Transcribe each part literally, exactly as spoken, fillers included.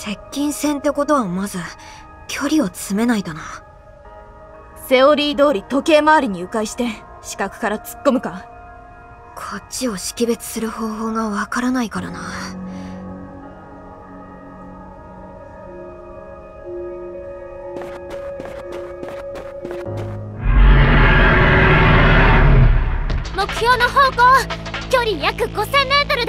接近戦ってことはまず距離を詰めないとな。 セオリー通り時計回りに迂回して死角から突っ込むか。 こっちを識別する方法がわからないからな。 目標の方向、距離約ごせんメートルです。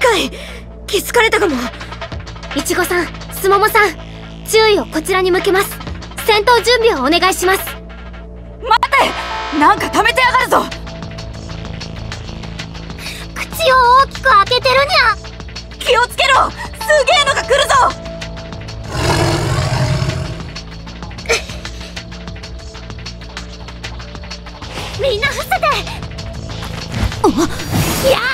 近い。気づかれたかも。 いちごさん、すももさん、注意をこちらに向けます。戦闘準備をお願いします。 待て、なんか溜めてやがるぞ。 口を大きく開けてるにゃ。 気をつけろ、すげえのが来るぞ。 みんな伏せて。いや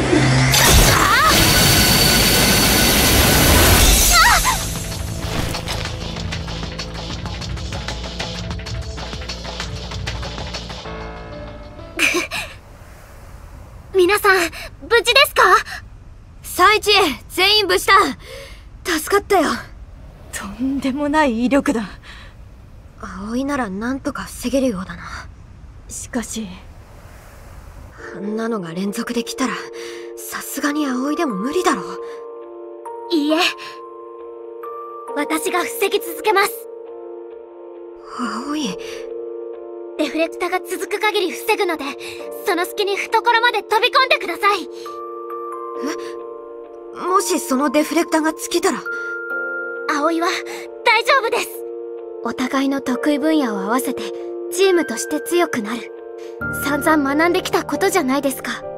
皆さん無事ですか？ 最一、全員無事だ。助かったよ。 とんでもない威力だ。 葵ならなんとか防げるようだな。 しかしあんなのが連続で来たらさすがに葵でも無理だろう。 いいえ、私が防ぎ続けます。 葵、 デフレクタが続く限り防ぐので、その隙に懐まで飛び込んでください。 え、もしそのデフレクタが尽きたら？ 葵は大丈夫です。お互いの得意分野を合わせてチームとして強くなる。散々学んできたことじゃないですか。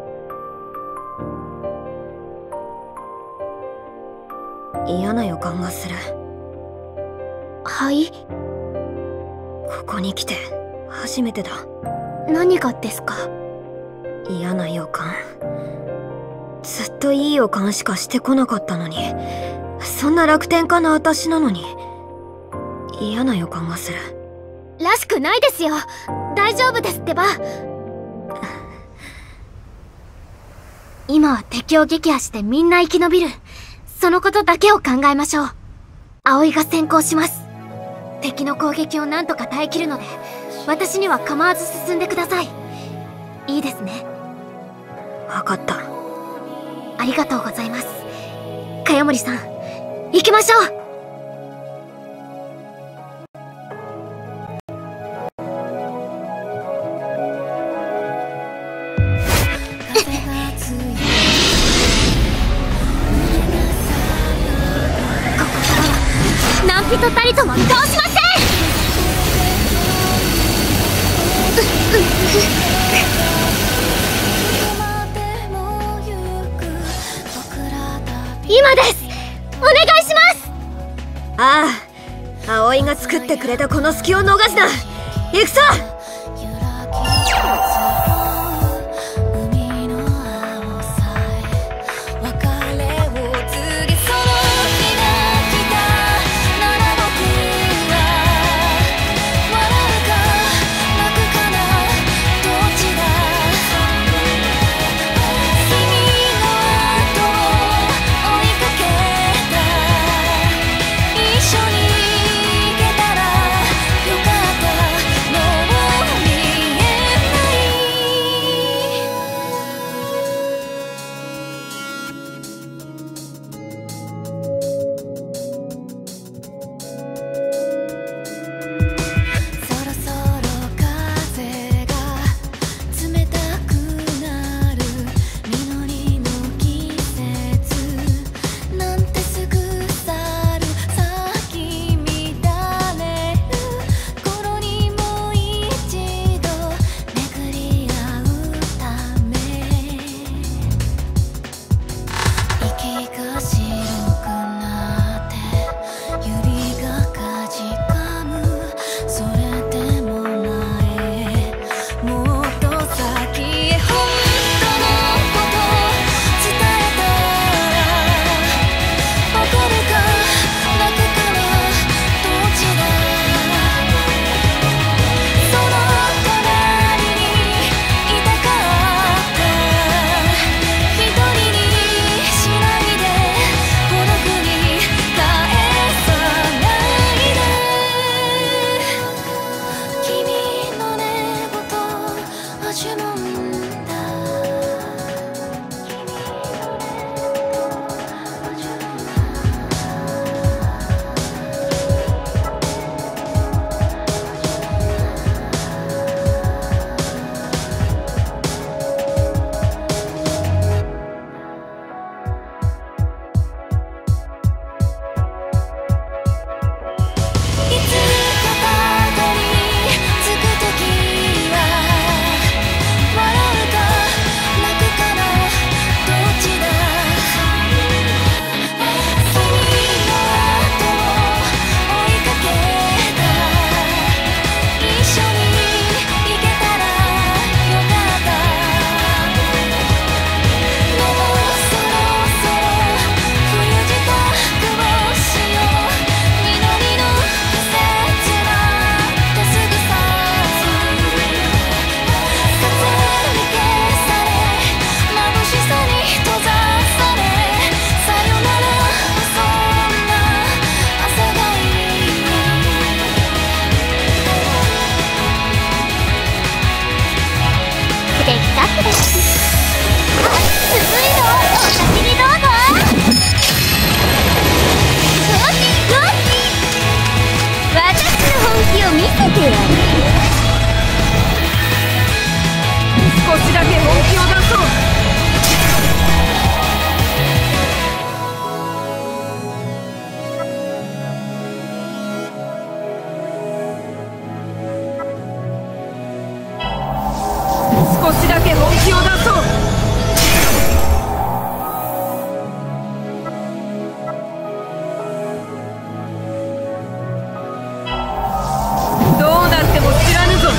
嫌な予感がする。 はい？ ここに来て初めてだ。 何がですか？ 嫌な予感。ずっといい予感しかしてこなかったのに、そんな楽天家の私なのに嫌な予感がする。 らしくないですよ。大丈夫ですってば。今は敵を撃破してみんな生き延びる、そのことだけを考えましょう。葵が先行します。敵の攻撃をなんとか耐えきるので、私には構わず進んでください。いいですね。 分かった。 ありがとうございます。茅森さん、行きましょう。何人たりとも倒しません。今です。お願いします。 ああ、葵が作ってくれたこの隙を逃すな。行くぞ。 一緒に行けたらよかったのけ本気を出そう。どうなっても知らぬぞ。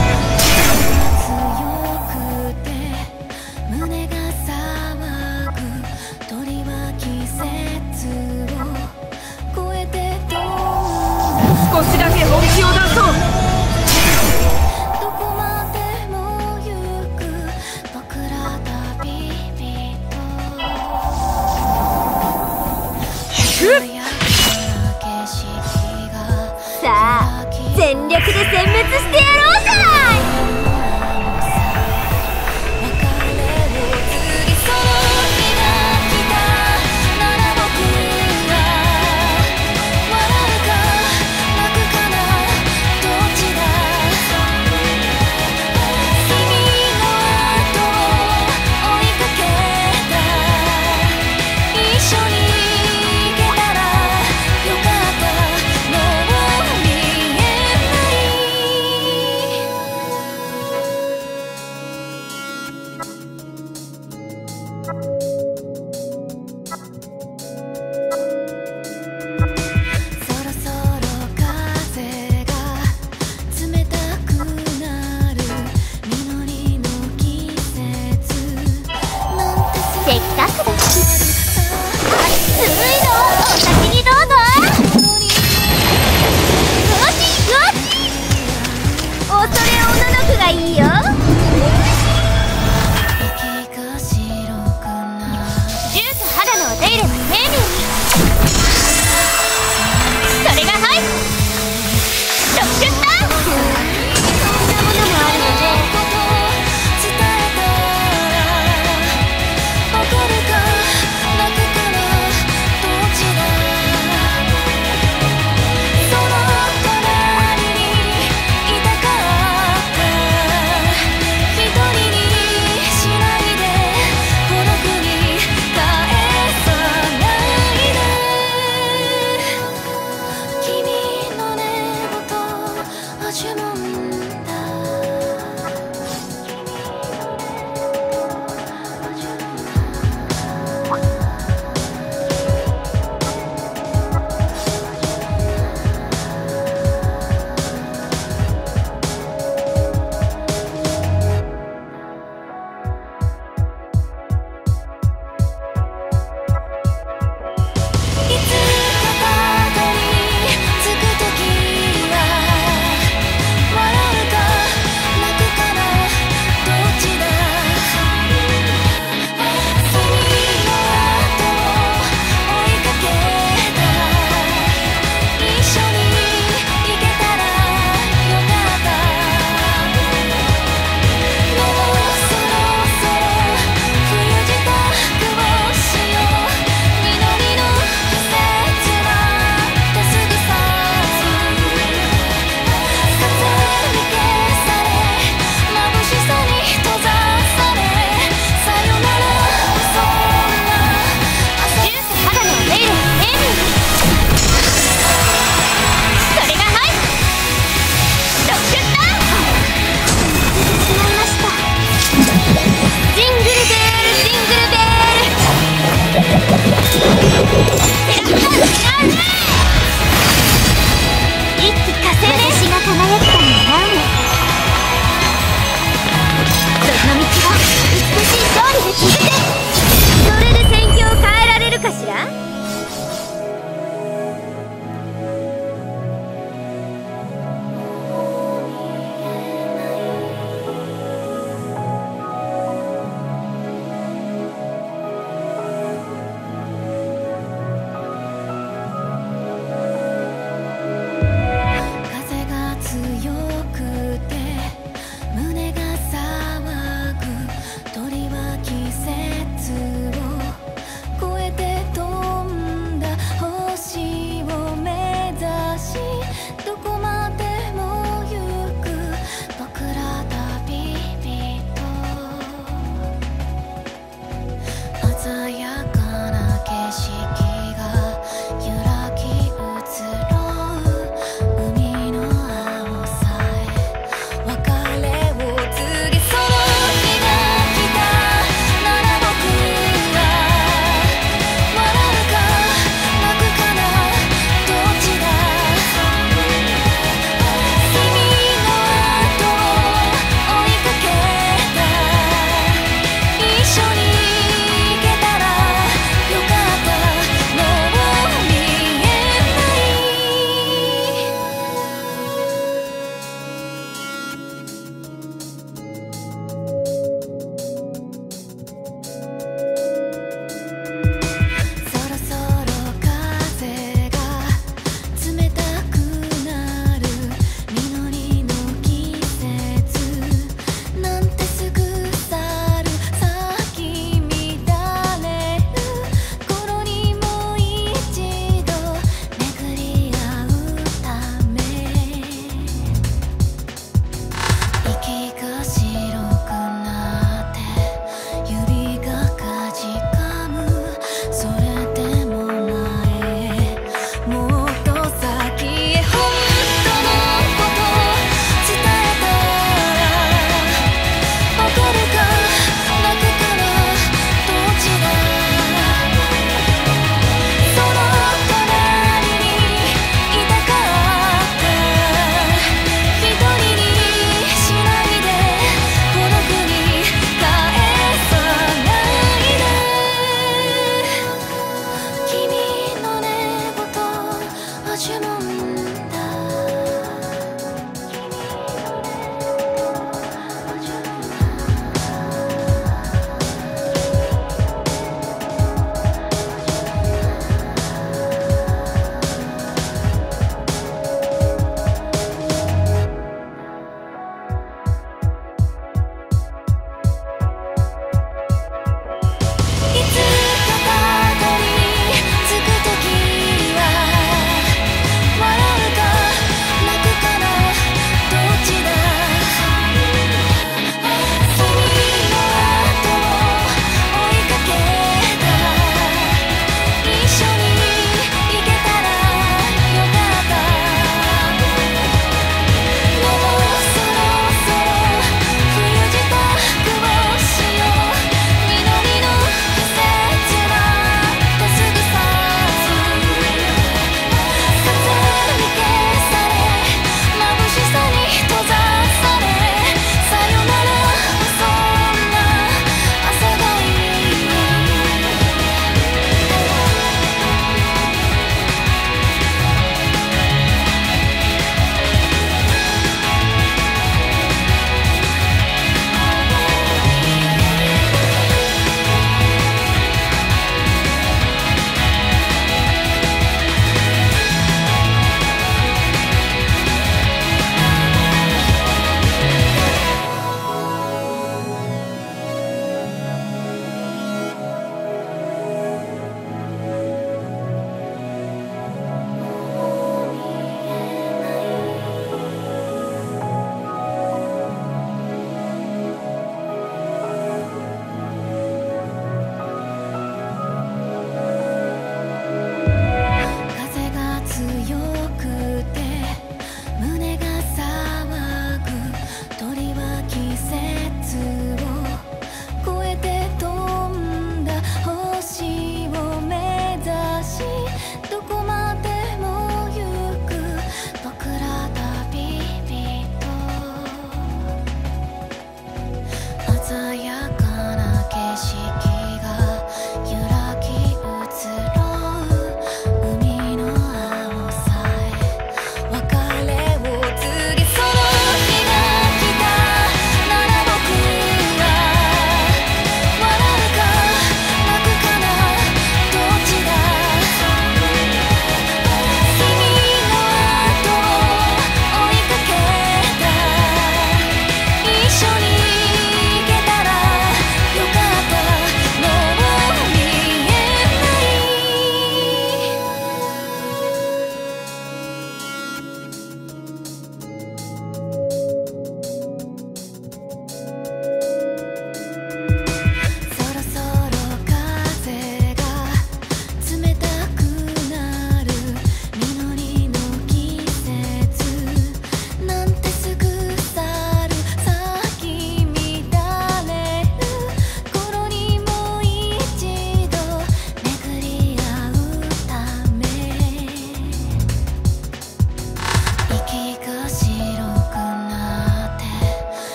少しだけ本気を出そう。 さあ全力で殲滅してやろうかい。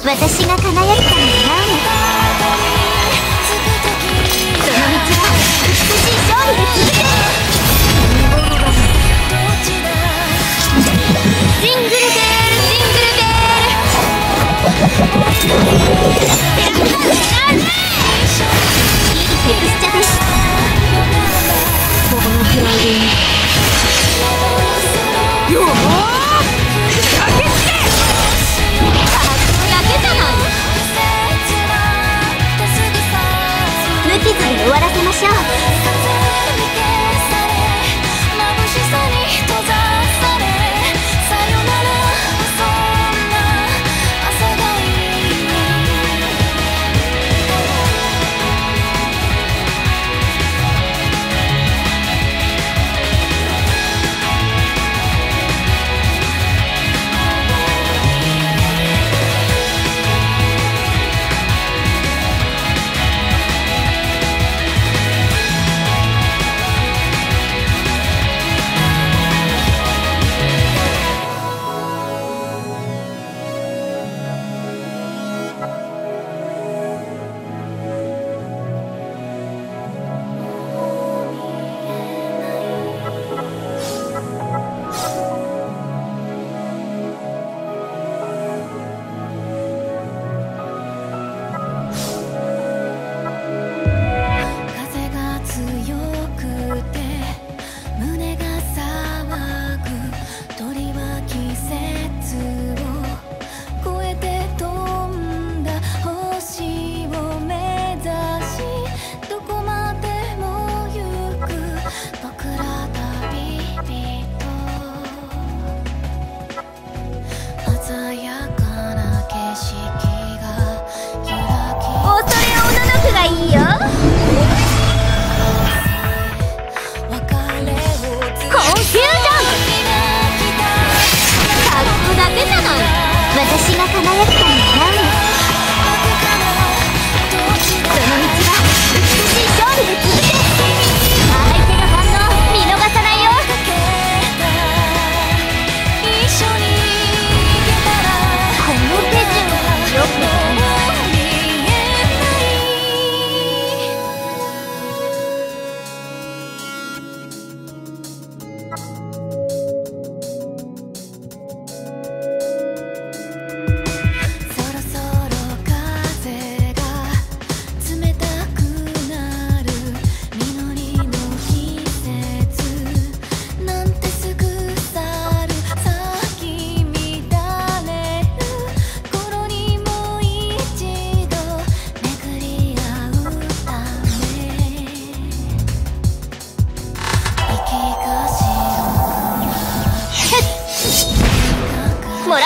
私が輝くために会うの。その道は美しい勝利で続け。ジングルベールジングルベール。いいテクスチャです。このくらいでよー駆けつけ。無傷で終わらせましょう。私が輝くために会うの。その道は美しい勝利で続け。相手の反応見逃さないよ。この手順よくもらった。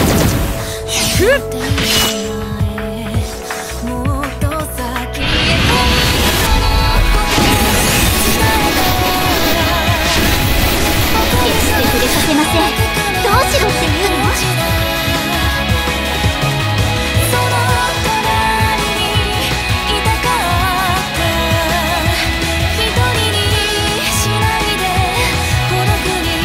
決して触れさせません。どうしろっていうの？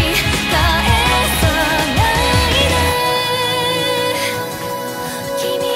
君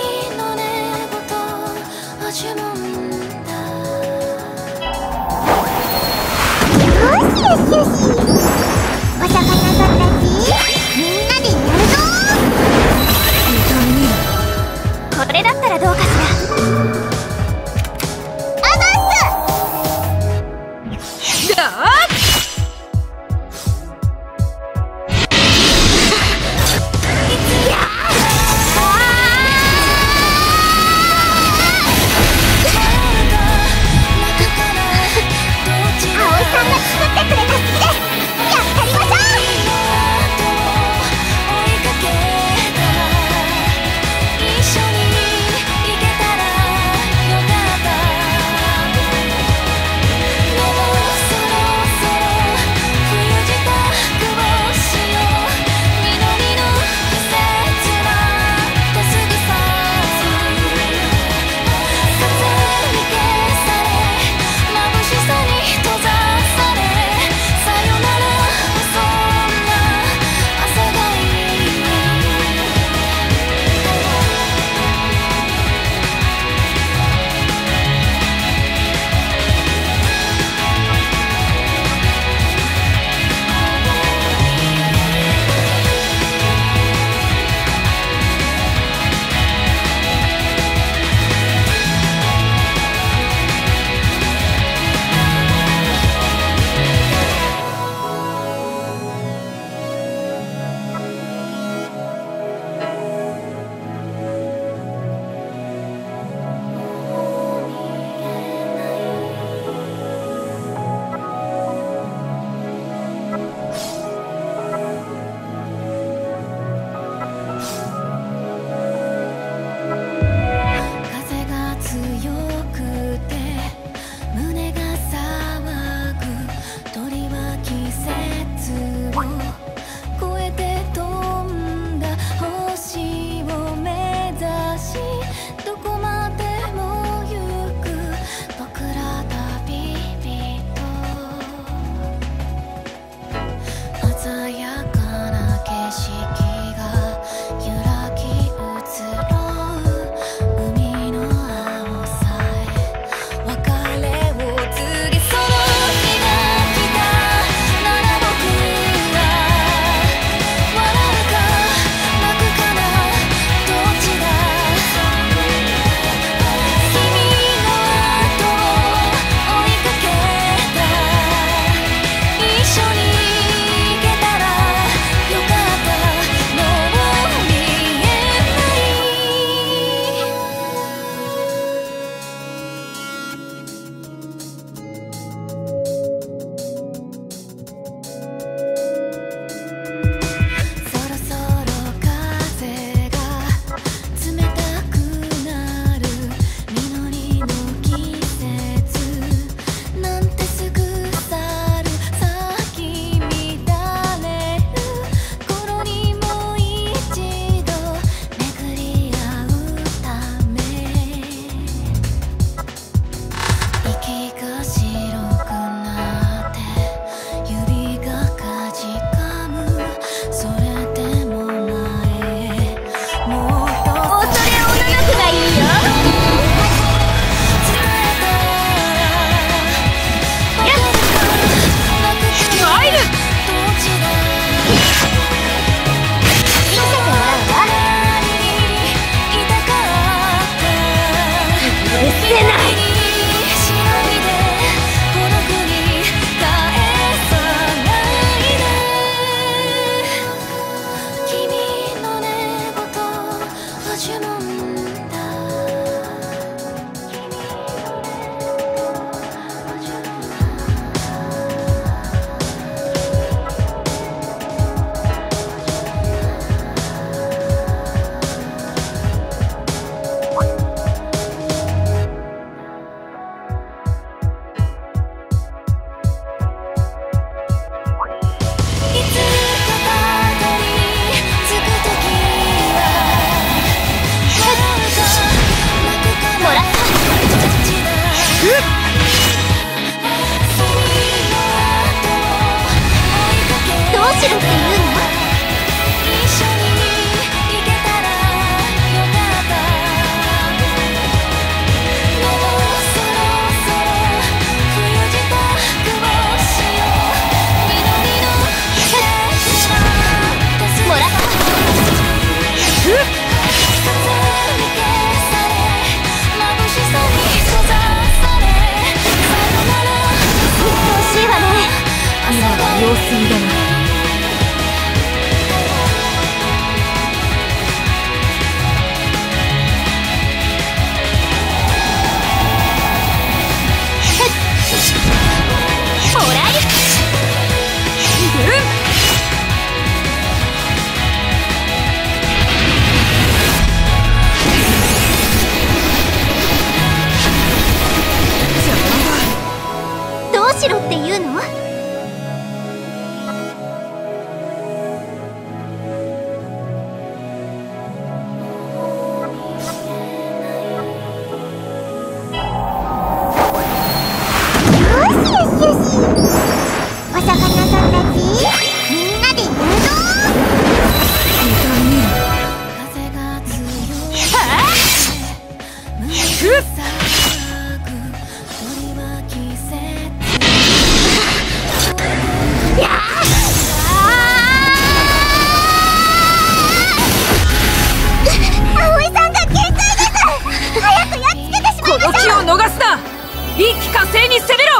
葵さんが限界です。早くやっつけてしまいましょう。 この機を逃すな。一気呵成に攻めろ。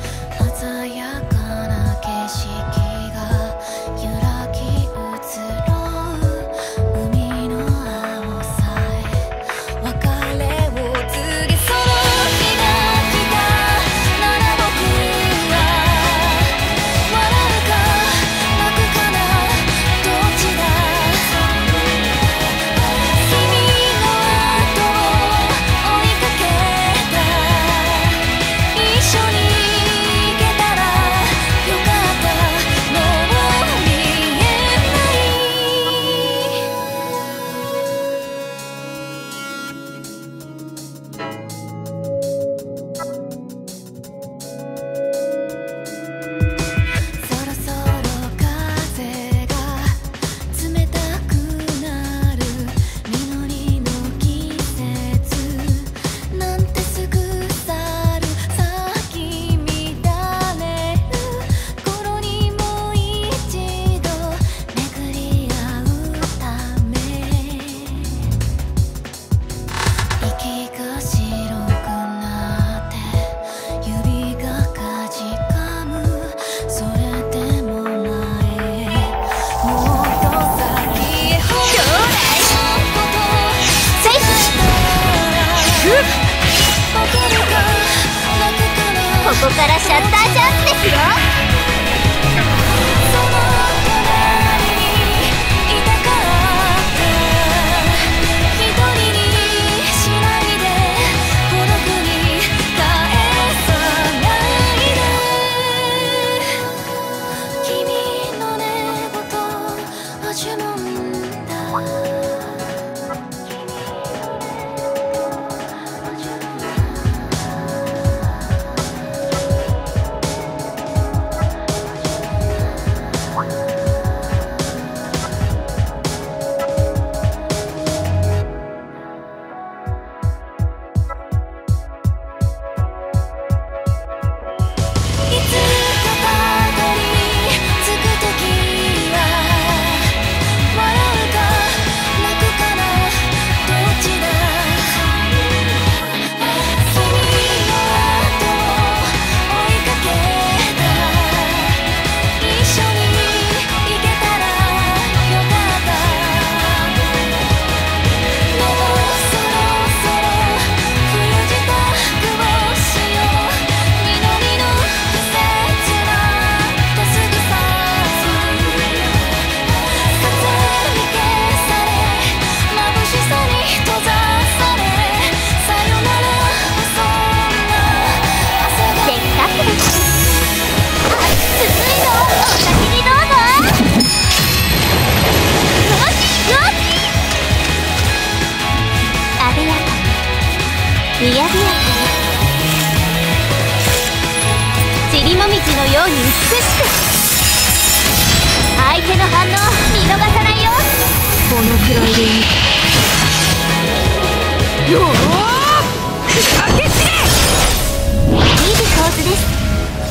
ここからシャッターチャンスですよ。みやびやかにちりもみじのように美しく、相手の反応見逃さないよ。 このくらいでいい。よー砕け散れ。 いい構図です。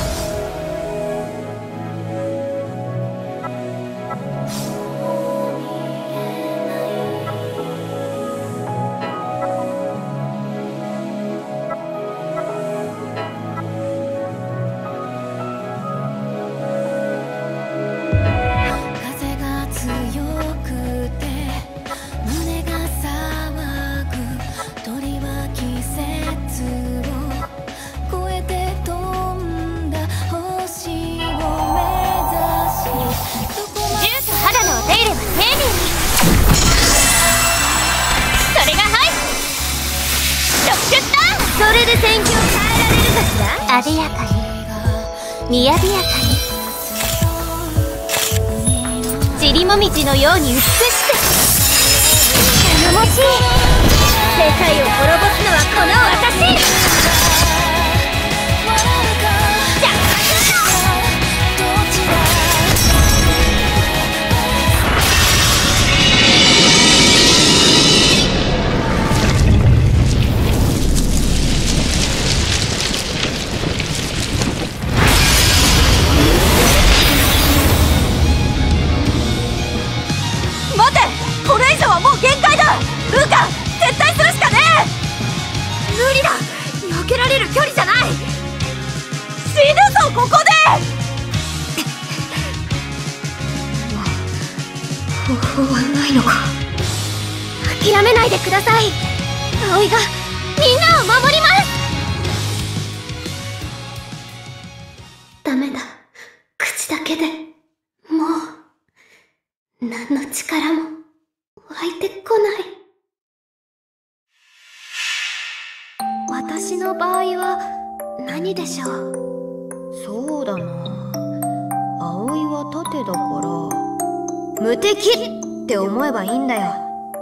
それで戦況変えられるかしら。あでやかにみやびやかにちりもみじのように美しく頼もしい。世界を滅ぼすのはこの私。 これ以上はもう限界だ。 めないでください。葵がみんなを守ります。ダメだ。口だけでもう何の力も湧いてこない。私の場合は何でしょう。 そうだな、葵は盾だから無敵って思えばいいんだよ。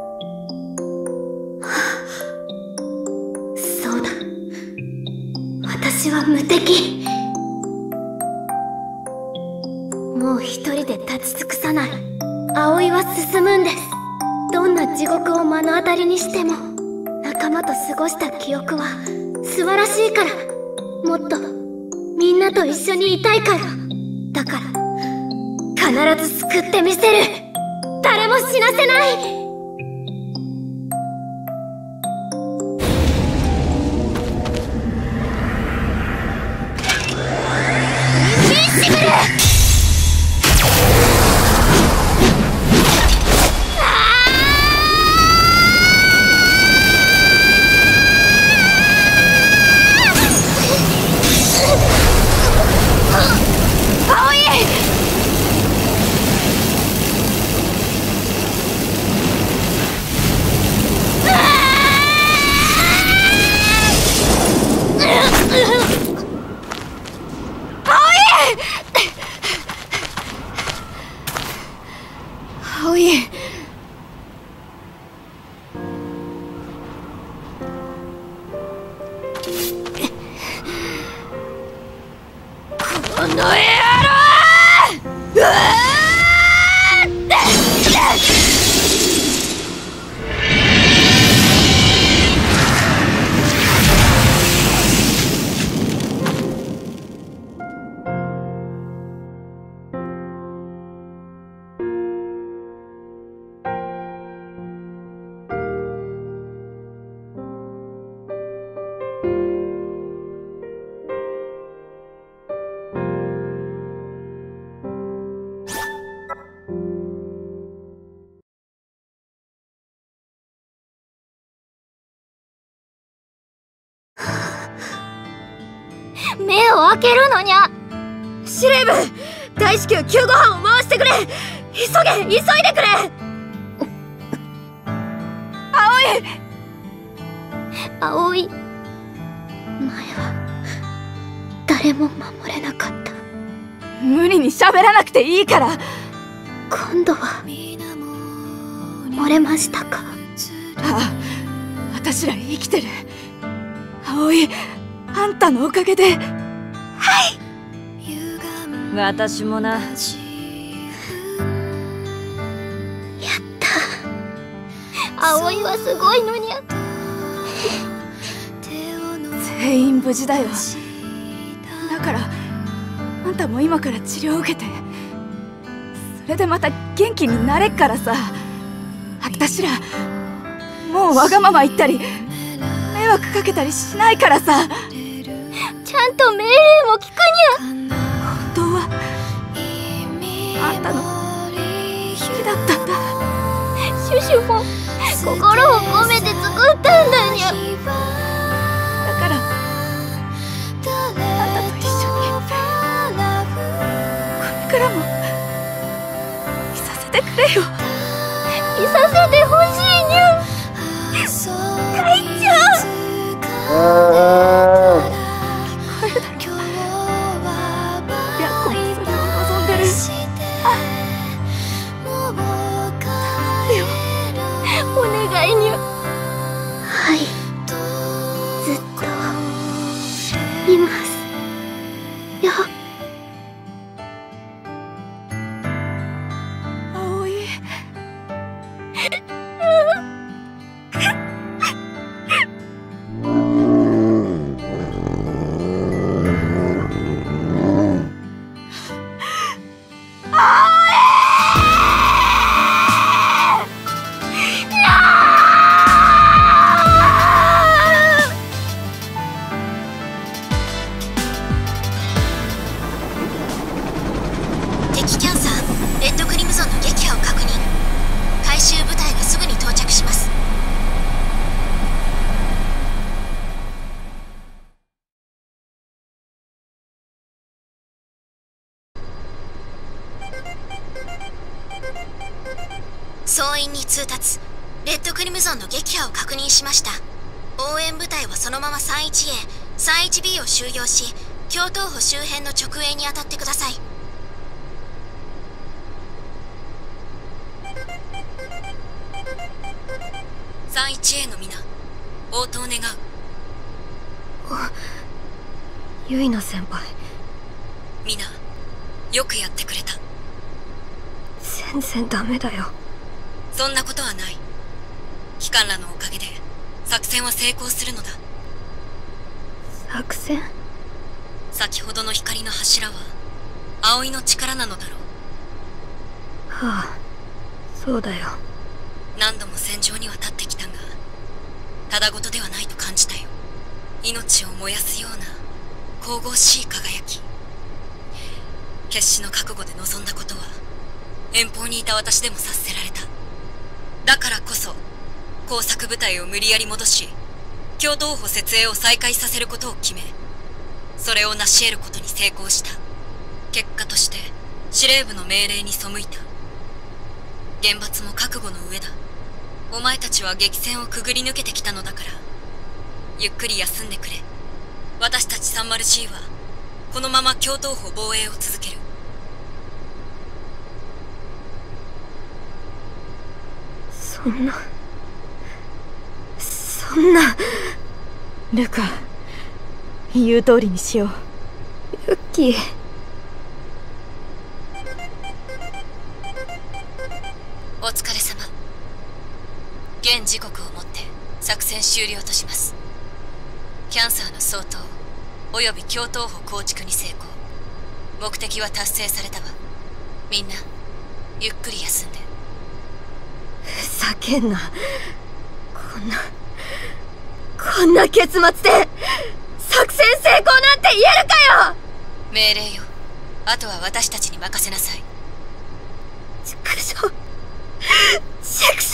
そうだ、私は無敵。もう一人で立ち尽くさない。葵は進むんです。どんな地獄を目の当たりにしても仲間と過ごした記憶は素晴らしいから、もっとみんなと一緒にいたいから。だから必ず救ってみせる。誰も死なせない。インビンシブル！ 葵、この野郎！うわ目を開けるのにゃ。 司令部、大至急救護班を回してくれ。急げ、急いでくれ。 葵、 葵、前は誰も守れなかった。 無理に喋らなくていいから。 今度は漏れましたか。 ああ、私ら生きてる。葵、あんたのおかげで。はい、 私もな。やった。葵はすごいのにゃ。 全員無事だよ。だからあんたも今から治療を受けて、それでまた元気になれっからさ。あたしらもうわがまま言ったり迷惑かけたりしないからさ。 ちゃんと命令も聞くにゃ。 本当はあんたの好きだったんだ。 シュシュも心を込めて作ったんだにゃ。 だからあんたと一緒にこれからもいさせてくれよ。 いさせてほしいにゃ。隊長。お願いにゃ。はい、ずっといますよ。 葵、 総員に通達。レッドクリムゾンの撃破を確認しました。応援部隊はそのまま さんいちエー、さんいちビー を収容し、京東堡周辺の直営に当たってください。さんいちエー の皆、応答願う。 あ、ユイナ先輩。 皆、よくやってくれた。 全然ダメだよ。 そんなことはない。機関らのおかげで作戦は成功するのだ。 作戦？ 先ほどの光の柱は葵の力なのだろう。 はあ、そうだよ。 何度も戦場には立ってきたが、ただごとではないと感じたよ。命を燃やすような神々しい輝き。決死の覚悟で臨んだことは遠方にいた私でも察せられた。だからこそ工作部隊を無理やり戻し、京東堡設営を再開させることを決め、それを成し得ることに成功した。結果として司令部の命令に背いた。厳罰も覚悟の上だ。お前たちは激戦をくぐり抜けてきたのだから、ゆっくり休んでくれ。私たち さんじゅうジー はこのまま京東堡防衛を続ける。 そんなそんな。 ルカ、言う通りにしよう。 ユッキー。 お疲れ様。現時刻をもって作戦終了とします。キャンサーの掃討および京東堡構築に成功。目的は達成されたわ。みんなゆっくり休んで。 ふざけんな。こんなこんな結末で作戦成功なんて言えるかよ。 命令よ。あとは私たちに任せなさい。 畜生畜生。